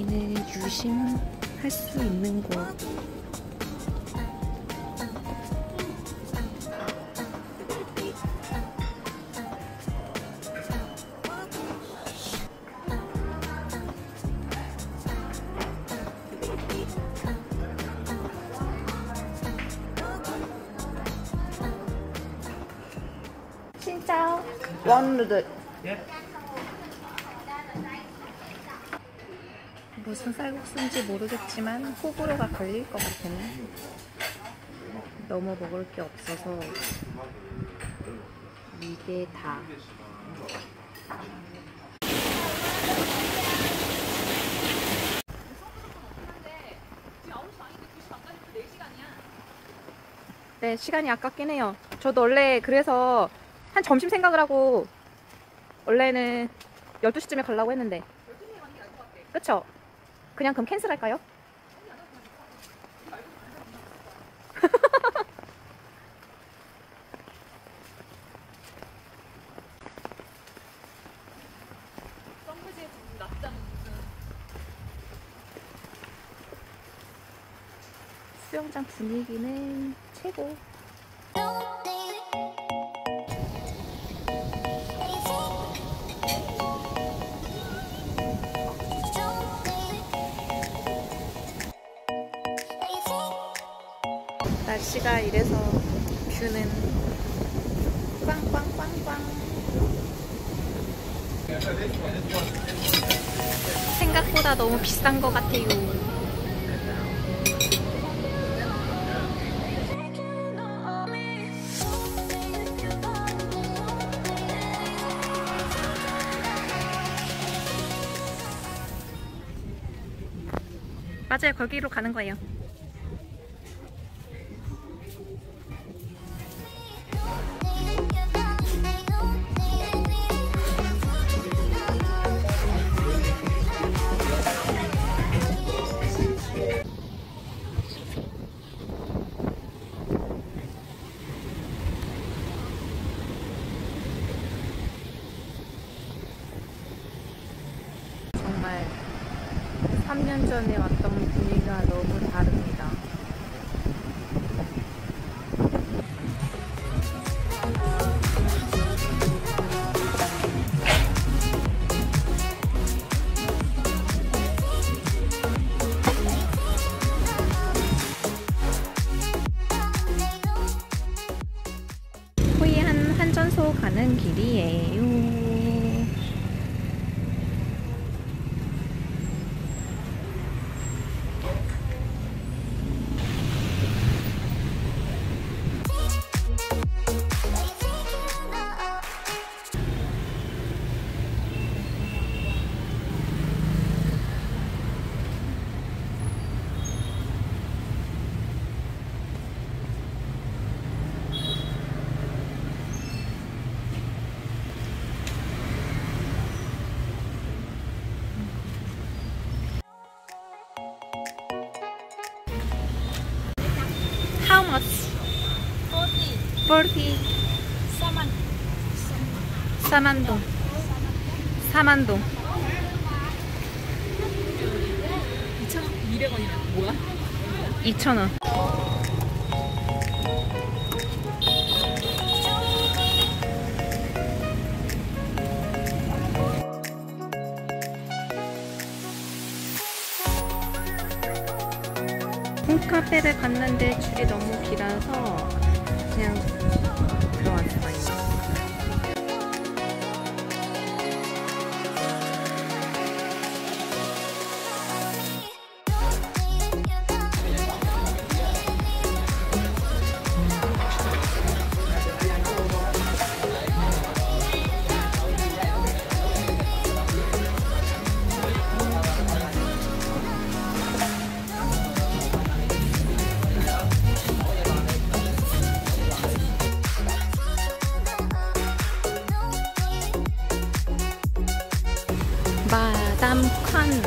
여기는 유심할 수 있는 곳. 진짜 원누드. 무슨 쌀국수인지 모르겠지만 호불호가 걸릴 것 같으네. 너무 먹을 게 없어서 이게 다. 네, 시간이 아깝긴 해요. 저도 원래 그래서 한 점심 생각을 하고 원래는 12시쯤에 가려고 했는데. 그쵸? 그냥 그럼 캔슬할까요? 수영장 분위기는 최고. 날씨가 이래서 뷰는 꽝꽝꽝꽝. 생각보다 너무 비싼 것 같아요. 맞아요, 거기로 가는 거예요. 정말 3년 전에 왔던 분위기가 너무 다릅니다. 호이안 환전소 가는 길이에요. How much? 40. 4만동. 4만동. 2,200원이면 뭐야? 2,000원. 홈카페를 갔는데 줄이 너무 길어서 그냥 들어왔어요. 마담 칸.